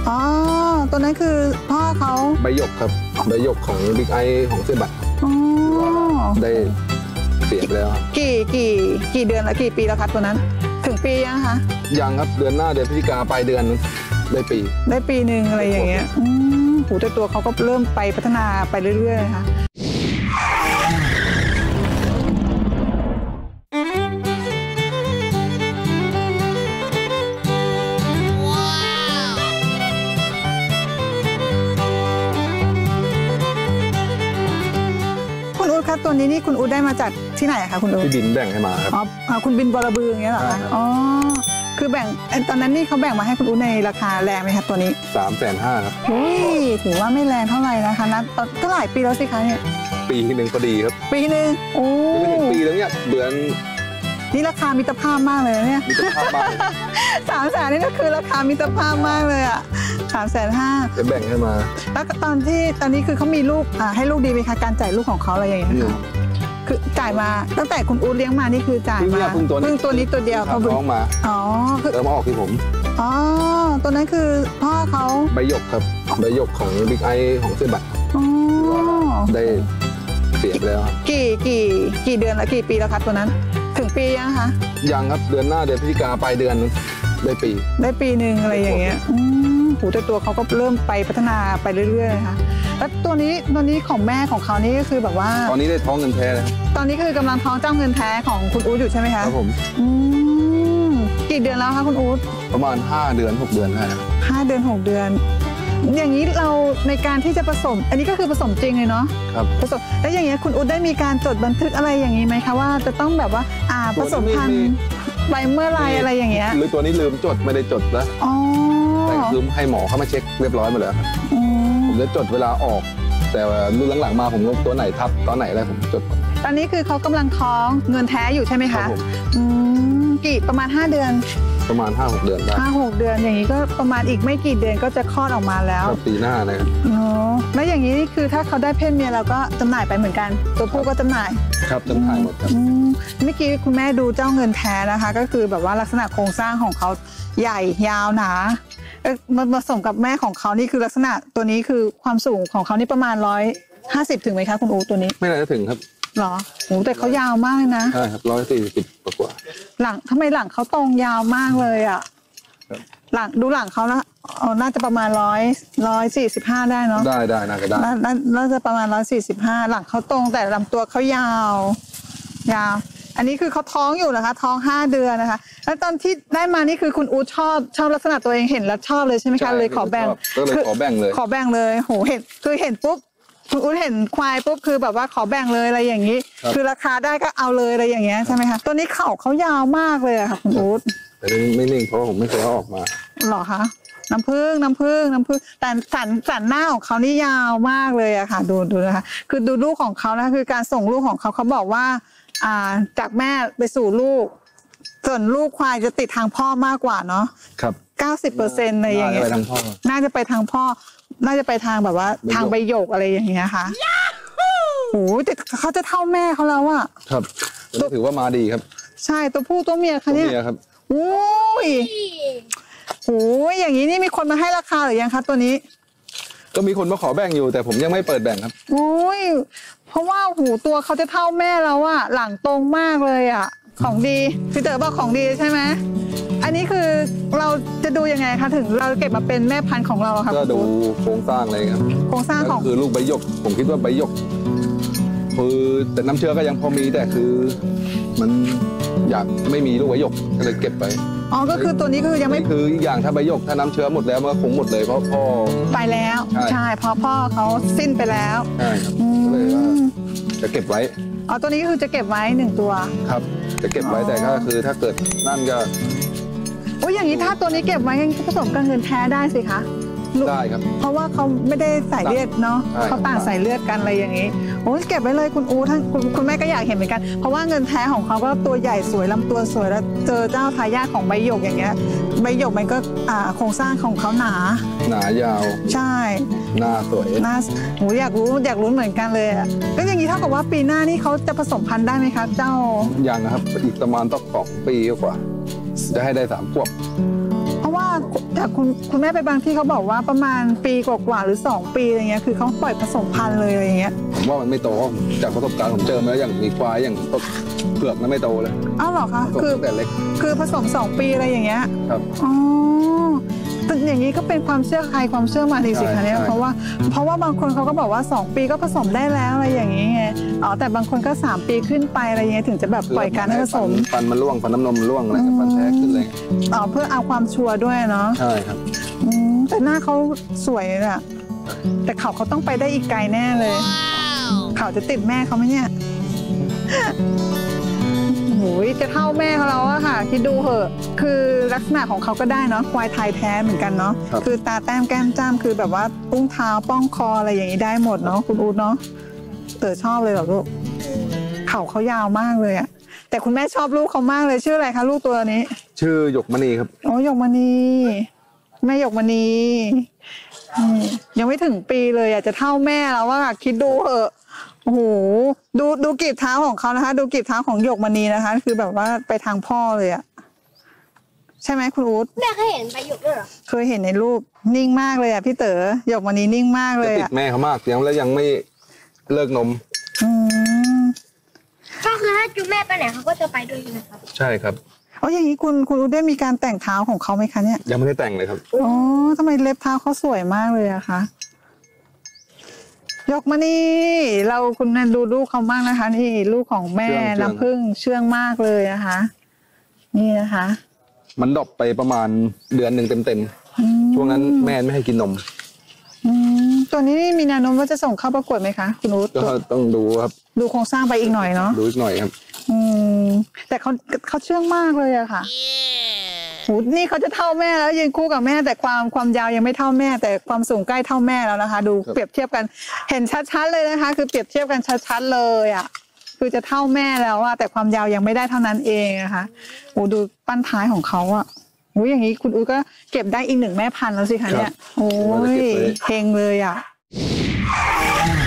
อ๋อตัวนั้นคือพ่อเขาใบหยกครับใบหยกของบิ๊กไอของเสื้อบัตรได้เสียไปแล้วกี่เดือนละกี่ปีแล้วครับตัวนั้นถึงปียังคะยังครับเดือนหน้าเดือนพฤศจิกาปลายเดือนได้ปีหนึ่งอะไรอย่างเงี้ยหูแต่ตัวเขาก็เริ่มไปพัฒนาไปเรื่อยๆค่ะคุณอู๊ดคะตัวนี้นี่คุณอู๊ดได้มาจากที่ไหนคะคุณอู๊ดพี่บินแบ่งให้มาครับอ๋อคุณบินบรบืออย่างเงี้ยเหรอคะอ๋อคือแบ่งตอนนั้นนี่เขาแบ่งมาให้คุณอู๊ดในราคาแรงไหมคะตัวนี้ 350,000ครับถือว่าไม่แรงเท่าไหร่นะคะนะก็หลายปีแล้วสิคะเนี่ยปีหนึ่งก็ดีครับปีหนึ่งโอ้ไม่ถึงปีแล้วเนี่ยเดือนนี่ราคามิตรภาพมากเลยเนี่ยมิตรภาพมาก 300,000นี่ก็คือราคามิตรภาพมากเลยอ่ะ350,000 จะแบ่งให้มาแล้วตอนนี้คือเขามีลูกให้ลูกดีไหมคะการจ่ายลูกของเขาอะไรอย่างเงี้ยคือจ่ายมาตั้งแต่คุณอู๊ดเลี้ยงมานี่คือจ่ายมาเพิ่งตัวนี้ตัวเดียวเขาท้องมาคือมาออกที่ผมตัวนั้นคือพ่อเขาใบหยกครับใบหยกของบิ๊กไอของเสื้อบัตรได้เสียไปแล้วกี่เดือนละกี่ปีแล้วครับตัวนั้นถึงปียังคะยังครับเดือนหน้าเดือนพฤศจิกาปลายเดือนได้ปีหนึ่งอะไรอย่างเงี้ยหูแต่ตัวเขาก็เริ่มไปพัฒนาไปเรื่อยๆค่ะแล้วตัวนี้ของแม่ของเขานี่ก็คือแบบว่าตอนนี้ได้ท้องเงินแท้แล้วตอนนี้คือกำลังท้องเจ้าเงินแท้ของคุณอู๊ดอยู่ใช่ไหมคะครับผมกี่เดือนแล้วคะคุณอู๊ดประมาณ5 เดือน 6 เดือนได้ 5 เดือน 6 เดือนอย่างนี้เราในการที่จะผสมอันนี้ก็คือผสมจริงเลยเนาะครับผสมแล้วอย่างเงี้ยคุณอู๊ดได้มีการจดบันทึกอะไรอย่างนี้ไหมคะว่าจะต้องแบบว่าผสมพันธุ์ไปเมื่อไรอะไรอย่างเงี้ยหรือตัวนี้ลืมจดไม่ได้จดแล้วแต่คือให้หมอเข้ามาเช็คเรียบร้อยหมดแล้วครับผมจะจดเวลาออกแต่รุ่นหลังๆมาผมตัวไหนทับตอนไหนอะไรผมจดตอนนี้คือเขากำลังท้องเงินแท้อยู่ใช่ไหมคะกี่ประมาณ5 เดือนประมาณ 5-6 เดือนได้ 5-6 เดือนอย่างนี้ก็ประมาณอีกไม่กี่เดือนก็จะคลอดออกมาแล้วปีหน้านะครับแล้วอย่างนี้คือถ้าเขาได้เพศเมียเราก็จำหน่ายไปเหมือนกันตัวผู้ก็จำหน่ายครับจำหน่ายหมดครับเมื่อกี้คุณแม่ดูเจ้าเงินแท้นะคะก็คือแบบว่าลักษณะโครงสร้างของเขาใหญ่ยาวหนามันผสมกับแม่ของเขานี่คือลักษณะตัวนี้คือความสูงของเขานี่ประมาณ150ถึงไหมคะคุณอู๋ตัวนี้ไม่น่าจะถึงครับหรอโอ้แต่เขายาวมากเลยนะใช่ครับ140กว่าหลังทำไมหลังเขาตรงยาวมากเลยอ่ะหลังดูหลังเขาแล้วน่าจะประมาณ145ได้เนาะได้น่าจะได้น่าจะประมาณ145หลังเขาตรงแต่ลำตัวเขายาวอันนี้คือเขาท้องอยู่นะคะท้อง5 เดือนนะคะแล้วตอนที่ได้มานี่คือคุณอู๊ดชอบลักษณะตัวเองเห็นแล้วชอบเลยใช่ไหมคะเลยขอแบ่งขอแบ่งเลยโหเห็นปุ๊บคุณอู๊ดเห็นควายปุ๊บคือแบบว่าขอแบ่งเลยอะไรอย่างนี้คือราคาได้ก็เอาเลยอะไรอย่างเงี้ยใช่ไหมคะตัวนี้เขายาวมากเลยค่ะคุณอู๊ดแต่ไม่นิ่งเพราะผมไม่เคยเอาออกมาหรอคะน้ำผึ้งแต่สันหน้าของเขานี่ยาวมากเลยอะค่ะดูนะคะคือดูลูกของเขานะคือการส่งลูกของเขาบอกว่าจากแม่ไปสู่ลูกส่วนลูกควายจะติดทางพ่อมากกว่าเนาะครับ 90%อะไรอย่างเงี้ยน่าจะไปทางพ่อน่าจะไปทางแบบว่าทางใบหยกอะไรอย่างเงี้ยค่ะโอ้แต่เขาจะเท่าแม่เขาแล้วอะครับถือว่ามาดีครับใช่ตัวผู้ตัวเมียคะเนี่ยครับโอ้ยอย่างนี้นี่มีคนมาให้ราคาหรือยังคะตัวนี้ก็มีคนมาขอแบ่งอยู่แต่ผมยังไม่เปิดแบ่งครับโอ้ยเพราะว่าตัวเขาจะเท่าแม่แล้วอะหลังตรงมากเลยอะของดีพี่เต๋อบอกของดีใช่ไหมอันนี้คือเราจะดูยังไงคะถึงเราเก็บมาเป็นแม่พันธุ์ของเราครับก็ดูโครงสร้างอะไรครับโครงสร้างของคือลูกใบหยกผมคิดว่าใบหยกคือแต่น้ำเชื้อก็ยังพอมีแต่คือมันอยากไม่มีลูกใบหยกก็เลยเก็บไปก็คือตัวนี้คือยังไม่คืออีกอย่างถ้าใบหยกถ้าน้ำเชื้อหมดแล้วมันก็คงหมดเลยเพราะพ่อไปแล้วใช่เพราะพ่อเขาสิ้นไปแล้วใช่ครับก็เลยว่าจะเก็บไว้ตัวนี้คือจะเก็บไว้1 ตัวครับจะเก็บไว้แต่ก็คือถ้าเกิดนั่นก็อย่างนี้ถ้าตัวนี้เก็บไว้ผสมกับเงินแท้ได้สิคะได้ครับเพราะว่าเขาไม่ได้ใส่เลือดเนาะเขาต่างใส่เลือดกันอะไรอย่างนี้เก็บไว้เลยคุณอู๋ท่านคุณแม่ก็อยากเห็นเหมือนกันเพราะว่าเงินแท้ของเขาก็ตัวใหญ่สวยลำตัวสวยแล้วเจอเจ้าทายาทของใบหยกอย่างเงี้ยใบหยกมันก็โครงสร้างของเขาหนายาวใช่หน้าสวยอยากรู้เหมือนกันเลยก็อย่างนี้เท่ากับว่าปีหน้านี่เขาจะผสมพันธุ์ได้ไหมคะเจ้ายังนะครับอีกประมาณต้อง2 ปีกว่าจะให้ได้3 ขวบเพราะว่าจากคุณแม่ไปบางที่เขาบอกว่าประมาณปีกว่าหรือ2 ปีอะไรเงี้ยคือเขาปล่อยผสมพันธุ์เลยอะไรเงี้ยผมว่ามันไม่โตจากประสบการณ์ผมเจอมาแล้วอย่างมีควายอย่างเผือกนั้นไม่โตเลยอ้าวเหรอคะคือแต่เล็กคือผสม2 ปีอะไรอย่างเงี้ยครับอ๋ออย่างนี้ก็เป็นความเชื่อใครความเชื่อมันดีสิคะเนี่ยเพราะว่าบางคนเขาก็บอกว่า2 ปีก็ผสมได้แล้วอะไรอย่างนี้ไงอ๋อแต่บางคนก็3 ปีขึ้นไปอะไรอย่างเงี้ยถึงจะแบบปล่อยการให้ผสมฟันมันร่วงฟันน้ำนมร่วงอะไรฟันแท้ขึ้นเลยอ๋อเพื่อเอาความชัวร์ด้วยเนาะใช่ครับแต่หน้าเขาสวยอะแต่เขาต้องไปได้อีกไกลแน่เลยเขาจะติดแม่เขาไหมเนี่ยโอ้ยจะเท่าแม่เขาแล้วอะค่ะคิดดูเหอะคือลักษณะของเขาก็ได้เนาะควายไทยแท้เหมือนกันเนาะคือตาแต้มแก้มจ้ำคือแบบว่าตุ้งเท้าป้องคออะไรอย่างนี้ได้หมดเนาะคุณอู๊ดเนาะเต๋อชอบเลยเหรอลูกเขายาวมากเลยอะแต่คุณแม่ชอบลูกเขามากเลยชื่ออะไรคะลูกตัวนี้ชื่อหยกมณีครับโอ้หยกมณีแม่หยกมณียังไม่ถึงปีเลยอยากจะเท่าแม่แล้วว่าคิดดูเหอะโอ้โหดูกีบเท้าของเขานะคะดูกีบเท้าของหยกมณีนะคะคือแบบว่าไปทางพ่อเลยอะใช่ไหมคุณอู๊ดแม่เคยเห็นใบหยกด้วยเหรอเคยเห็นในรูปนิ่งมากเลยอะพี่เต๋อหยกมณีนิ่งมากเลยติดแม่เขามากยังไม่เลิกนมก็คือถ้าจูแม่ไปไหนเขาก็จะไปด้วยใช่ไหมครับใช่ครับอย่างนี้คุณอู๊ดได้มีการแต่งเท้าของเขาไหมคะเนี่ยยังไม่ได้แต่งเลยครับอ๋อทำไมเล็บเท้าเขาสวยมากเลยอะคะยกมานี่คุณแม่ดูลูกเขามากนะคะนี่ลูกของแม่น้ำผึ้งเชื่องมากเลยนะคะนี่นะคะมันดรอปไปประมาณเดือนหนึ่งเต็มช่วงนั้นแม่ไม่ให้กินนมตัวนี้มีแนวโน้มว่าจะส่งเข้าประกวดไหมคะคุณอู๊ดก็ต้องดูครับดูโครงสร้างไปอีกหน่อยเนาะดูอีกหน่อยครับแต่เขาเชื่องมากเลยอะค่ะนี่เขาจะเท่าแม่แล้วยืนคู่กับแม่แต่ความยาวยังไม่เท่าแม่แต่ความสูงใกล้เท่าแม่แล้วนะคะดูเปรียบเทียบกันเห็นชัดๆเลยนะคะคือเปรียบเทียบกันชัดๆเลยอะคือจะเท่าแม่แล้วอะแต่ความยาวยังไม่ได้เท่านั้นเองนะคะดูปั้นท้ายของเขาอะอย่างนี้คุณอู๊ดก็เก็บได้อีก1 แม่พันธุ์แล้วสิคะเนี่ยโอ้ยเฮงเลยอะ